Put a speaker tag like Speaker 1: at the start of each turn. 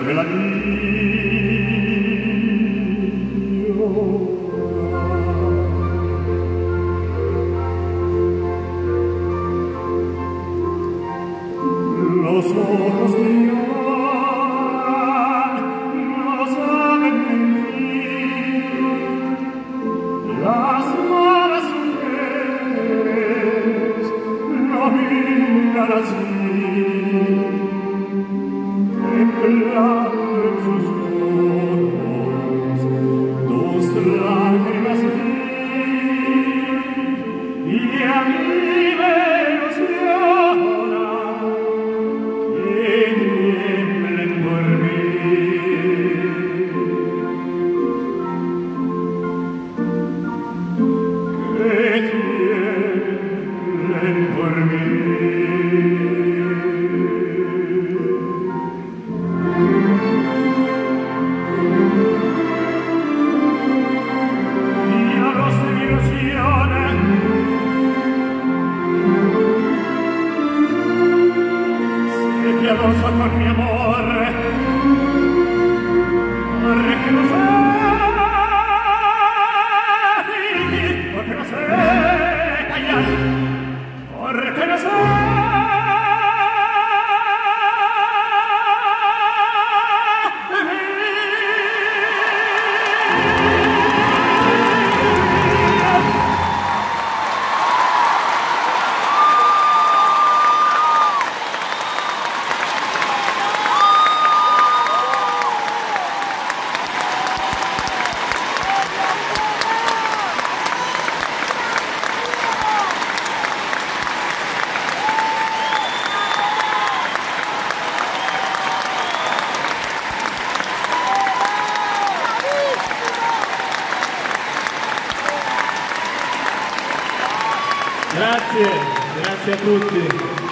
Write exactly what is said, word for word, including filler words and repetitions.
Speaker 1: Los ojos que lloran no saben mentir, las malas mujeres no miran así, temblan en sus ojos dos lágrimas vi, y a mí me emociona con mi amor, porque no sé, porque no sé callar, porque no sé.
Speaker 2: Grazie, grazie a tutti.